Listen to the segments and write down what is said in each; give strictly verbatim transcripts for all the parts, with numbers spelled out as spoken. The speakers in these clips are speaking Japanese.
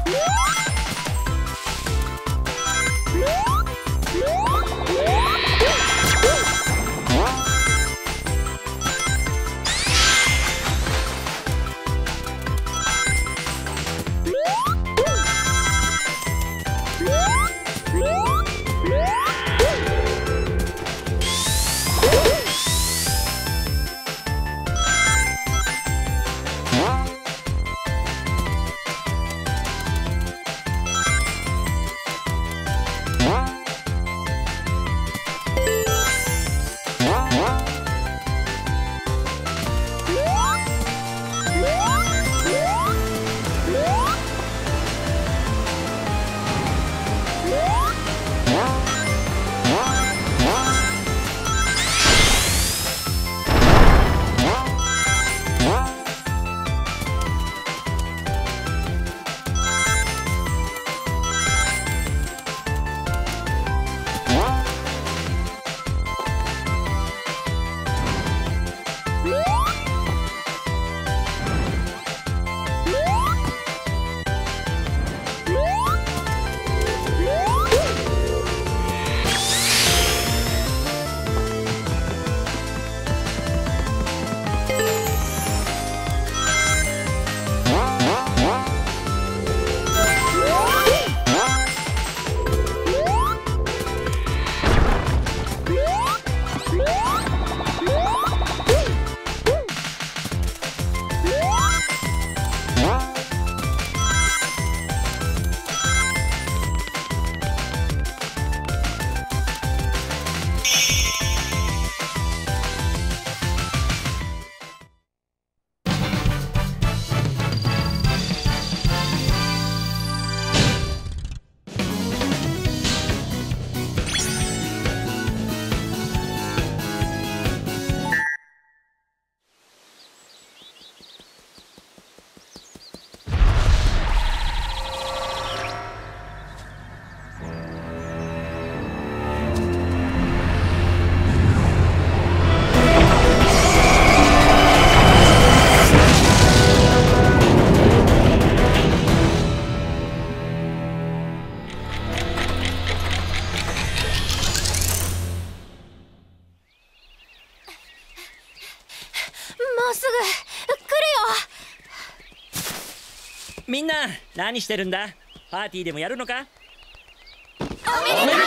みんな何してるんだ？パーティーでもやるのか？ おめで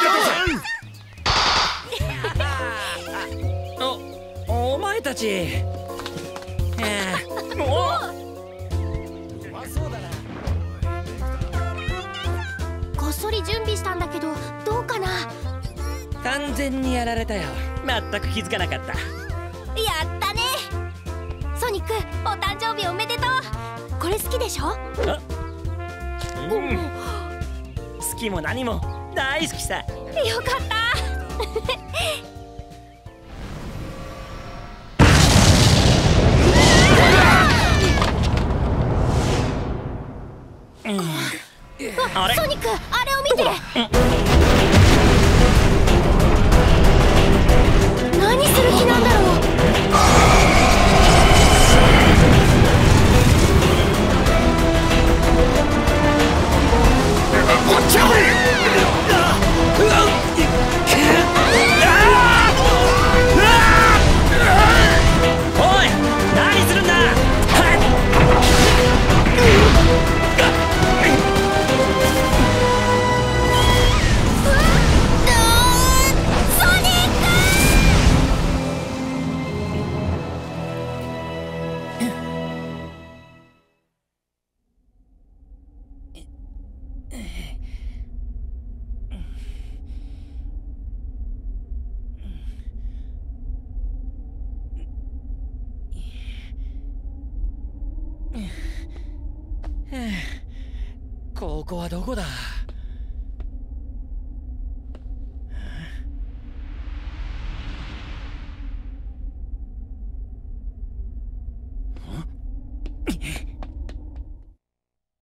とう。 お、お前たち。もうこっそり準備したんだけどどうかな？ 完全にやられたよ。全く気づかなかった。 やったね。ソニック、お誕生日おめでとう。これ好きでしょ？ あ、うん、好きも何も大好きさ。 よかったあれ？ ソニック、あれを見て。何する気なんだろう。 おい、何するんだ。ここはどこだ？